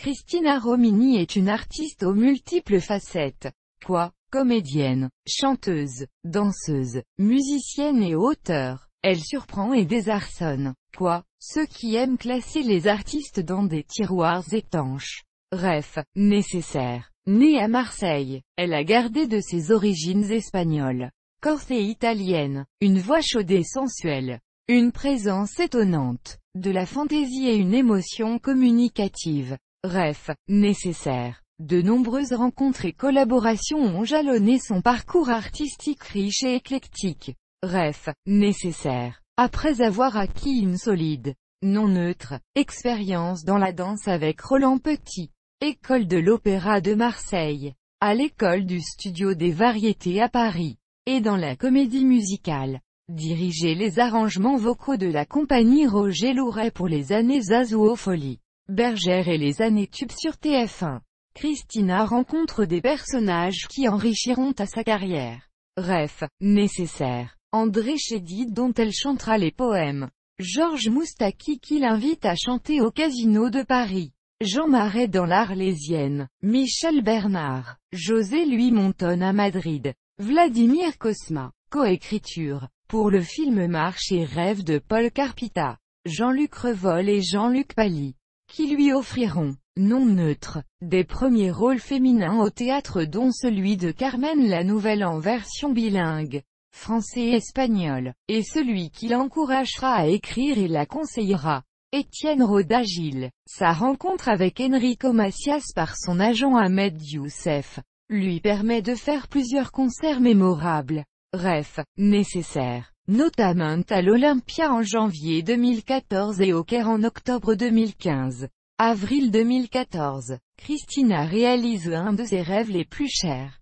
Christina Romini est une artiste aux multiples facettes. Comédienne, chanteuse, danseuse, musicienne et auteure. Elle surprend et désarçonne. Ceux qui aiment classer les artistes dans des tiroirs étanches. Nécessaire. Née à Marseille, elle a gardé de ses origines espagnoles, corse et italiennes, une voix chaude et sensuelle, une présence étonnante, de la fantaisie et une émotion communicative. Nécessaire. De nombreuses rencontres et collaborations ont jalonné son parcours artistique riche et éclectique. Nécessaire. Après avoir acquis une solide, non neutre, expérience dans la danse avec Roland Petit, École de l'Opéra de Marseille, à l'École du Studio des Variétés à Paris, et dans la comédie musicale, dirigé les arrangements vocaux de la compagnie Roger Louret pour les années Zazou aux Folies Bergère et les années Tube sur TF1. Christina rencontre des personnages qui enrichiront à sa carrière. Nécessaire. André Chédid dont elle chantera les poèmes. Georges Moustaki qui l'invite à chanter au Casino de Paris. Jean Marais dans l'Arlésienne. Michel Bernard. José Louis Monton à Madrid. Vladimir Cosma. Coécriture. Pour le film Marche et rêve de Paul Carpita. Jean-Luc Revol et Jean-Luc Pally. Qui lui offriront, non neutre, des premiers rôles féminins au théâtre dont celui de Carmen la Nouvelle en version bilingue, français et espagnol, et celui qui l'encouragera à écrire et la conseillera, Étienne Roda-Gil. Sa rencontre avec Enrico Macias par son agent Ahmed Youssef, lui permet de faire plusieurs concerts mémorables. Nécessaire. Notamment à l'Olympia en janvier 2014 et au Caire en octobre 2015. Avril 2014, Christina réalise un de ses rêves les plus chers.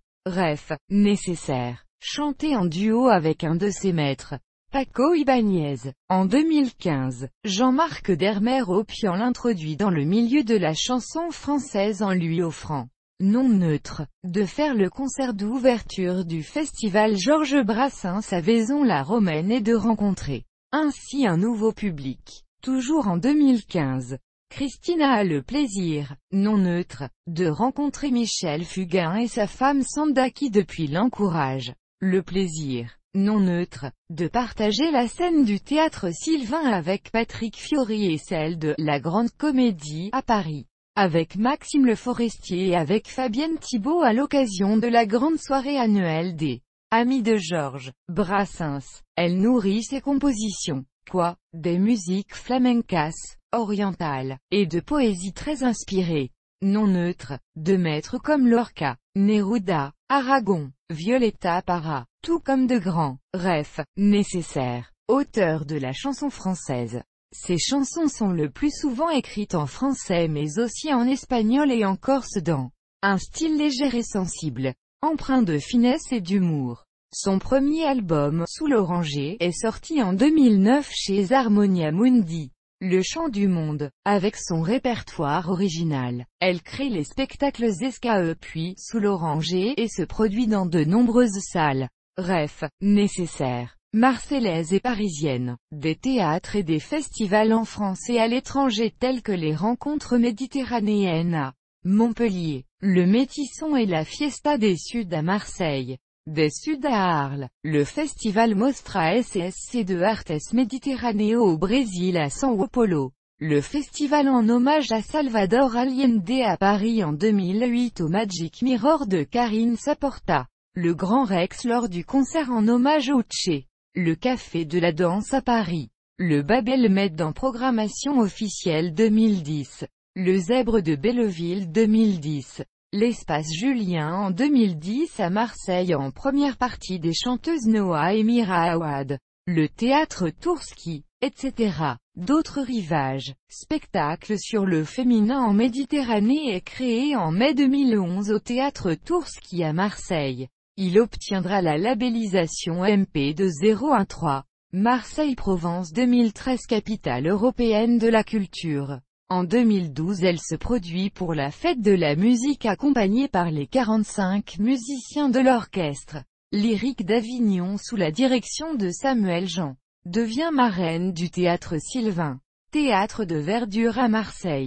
Nécessaire. Chanter en duo avec un de ses maîtres, Paco Ibáñez. En 2015, Jean-Marc Dermer-Opian l'introduit dans le milieu de la chanson française en lui offrant, non neutre, de faire le concert d'ouverture du festival Georges Brassens à Vaison-la-Romaine et de rencontrer ainsi un nouveau public. Toujours en 2015, Christina a le plaisir, non neutre, de rencontrer Michel Fugain et sa femme Sanda qui depuis l'encourage, le plaisir, non neutre, de partager la scène du théâtre Sylvain avec Patrick Fiori et celle de la Grande Comédie à Paris, avec Maxime Le Forestier et avec Fabienne Thibault à l'occasion de la grande soirée annuelle des Amis de Georges Brassens. Elle nourrit ses compositions, des musiques flamencas, orientales, et de poésie très inspirée, non neutre, de maîtres comme Lorca, Neruda, Aragon, Violetta Parra, tout comme de grands. Nécessaire. Auteur de la chanson française. Ces chansons sont le plus souvent écrites en français mais aussi en espagnol et en corse dans un style léger et sensible, empreint de finesse et d'humour. Son premier album, Sous l'oranger, est sorti en 2009 chez Harmonia Mundi, le chant du monde. Avec son répertoire original, elle crée les spectacles SKE puis Sous l'oranger et se produit dans de nombreuses salles. Nécessaire. Marseillaise et parisienne, des théâtres et des festivals en France et à l'étranger tels que les Rencontres méditerranéennes à Montpellier, le Métisson et la Fiesta des Suds à Marseille, des Suds à Arles, le Festival Mostra SSC de Artes Méditerraneo au Brésil à São Paulo, le festival en hommage à Salvador Allende à Paris en 2008 au Magic Mirror de Karine Saporta, le Grand Rex lors du concert en hommage au Tché, le Café de la Danse à Paris, le Babel Med en programmation officielle 2010, le Zèbre de Belleville 2010, l'Espace Julien en 2010 à Marseille en première partie des chanteuses Noah et Mira Awad, le Théâtre Tourski, etc. D'autres rivages, spectacle sur le féminin en Méditerranée est créé en mai 2011 au Théâtre Tourski à Marseille. Il obtiendra la labellisation MP de 013. Marseille-Provence 2013 capitale européenne de la culture. En 2012 elle se produit pour la fête de la musique accompagnée par les 45 musiciens de l'orchestre lyrique d'Avignon sous la direction de Samuel Jean. Devient marraine du théâtre Sylvain, théâtre de verdure à Marseille.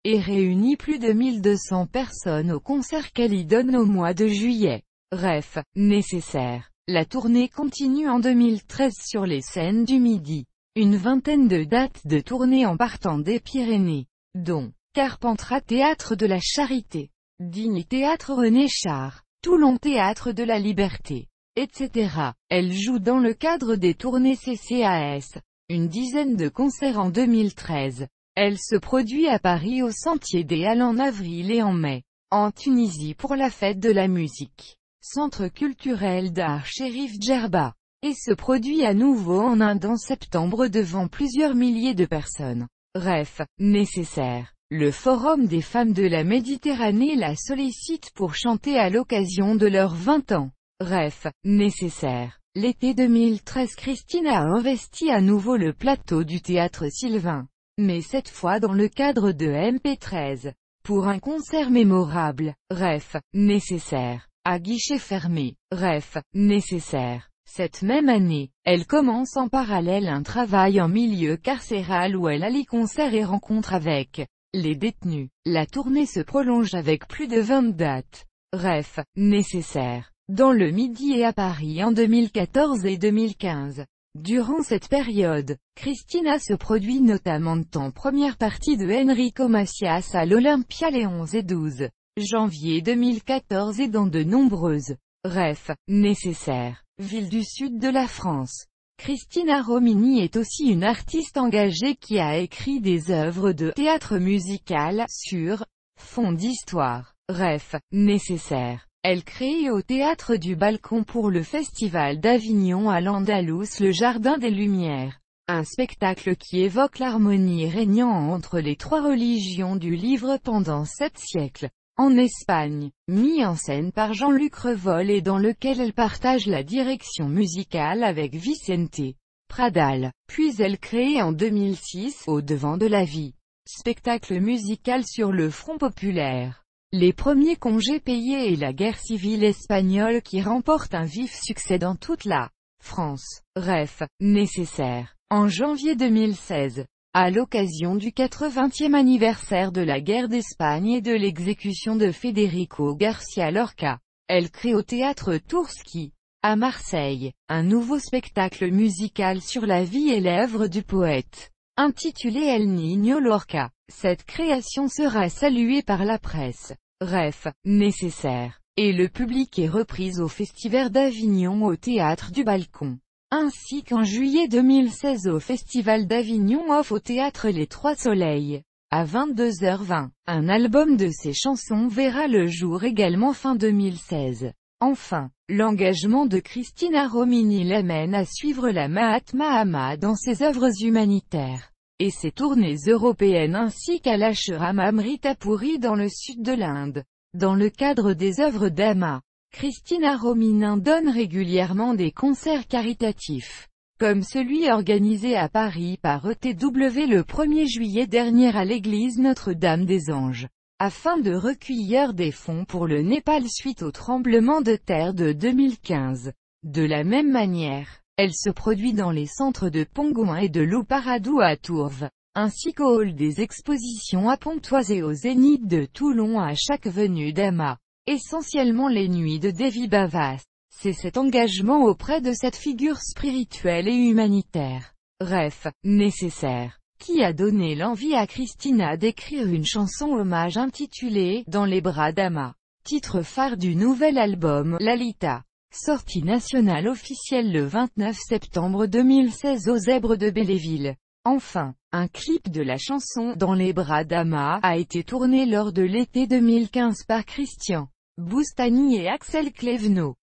et réunit plus de 1200 personnes au concert qu'elle y donne au mois de juillet. Ref. Nécessaire. La tournée continue en 2013 sur les scènes du Midi. Une vingtaine de dates de tournée en partant des Pyrénées, dont Carpentras Théâtre de la Charité, Digne Théâtre René Char, Toulon Théâtre de la Liberté, etc. Elle joue dans le cadre des tournées CCAS, une dizaine de concerts en 2013. Elle se produit à Paris au Sentier des Halles en avril et en mai, en Tunisie pour la fête de la musique, Centre culturel d'art Chérif Djerba, et se produit à nouveau en Inde en septembre devant plusieurs milliers de personnes. Ref. Nécessaire. Le Forum des femmes de la Méditerranée la sollicite pour chanter à l'occasion de leurs 20 ans. Ref. Nécessaire. L'été 2013, Christina a investi à nouveau le plateau du théâtre Sylvain, mais cette fois dans le cadre de MP13, pour un concert mémorable. Ref. Nécessaire. À guichet fermé. Ref. Nécessaire. Cette même année, elle commence en parallèle un travail en milieu carcéral où elle allie concerts et rencontres avec les détenus. La tournée se prolonge avec plus de 20 dates. Ref. Nécessaire. Dans le Midi et à Paris en 2014 et 2015. Durant cette période, Christina se produit notamment en première partie de Enrico Macias à l'Olympia les 11 et 12 janvier 2014 et dans de nombreuses Ref. Nécessaire. Ville du sud de la France. Christina Romini est aussi une artiste engagée qui a écrit des œuvres de théâtre musical sur fond d'histoire. Ref. Nécessaire. Elle crée au Théâtre du Balcon pour le Festival d'Avignon à l'Andalous le Jardin des Lumières, un spectacle qui évoque l'harmonie régnant entre les trois religions du livre pendant 7 siècles, en Espagne, mis en scène par Jean-Luc Revol et dans lequel elle partage la direction musicale avec Vicente Pradal. Puis elle crée en 2006 Au devant de la vie, spectacle musical sur le Front populaire, les premiers congés payés et la guerre civile espagnole qui remporte un vif succès dans toute la France. Ref. Nécessaire. En janvier 2016, à l'occasion du 80e anniversaire de la guerre d'Espagne et de l'exécution de Federico García Lorca, elle crée au théâtre Tourski, à Marseille, un nouveau spectacle musical sur la vie et l'œuvre du poète, intitulé El Niño Lorca. Cette création sera saluée par la presse. Ref. Nécessaire. Et le public est reprise au Festival d'Avignon au Théâtre du Balcon, ainsi qu'en juillet 2016 au Festival d'Avignon off au Théâtre Les Trois Soleils, à 22h20. Un album de ses chansons verra le jour également fin 2016. Enfin, l'engagement de Christina Romini l'amène à suivre la Mahatma Amma dans ses œuvres humanitaires et ses tournées européennes ainsi qu'à l'ashram Amritapuri dans le sud de l'Inde. Dans le cadre des œuvres d'Amma, Christina Romini donne régulièrement des concerts caritatifs, comme celui organisé à Paris par ETW le 1er juillet dernier à l'église Notre-Dame des Anges, afin de recueillir des fonds pour le Népal suite au tremblement de terre de 2015. De la même manière, elle se produit dans les centres de Pongouin et de Louparadou à Tourves, ainsi qu'au hall des expositions à Pontoise et au Zénith de Toulon à chaque venue d'Amma, essentiellement les nuits de Devi Bavas. C'est cet engagement auprès de cette figure spirituelle et humanitaire, Ref. Nécessaire, qui a donné l'envie à Christina d'écrire une chanson hommage intitulée « Dans les bras d'Amma », titre phare du nouvel album Lalita, sortie nationale officielle le 29 septembre 2016 aux Zèbres de Belleville. Enfin, un clip de la chanson « Dans les bras d'Amma » a été tourné lors de l'été 2015 par Christian Boustany et Axel Clévenot.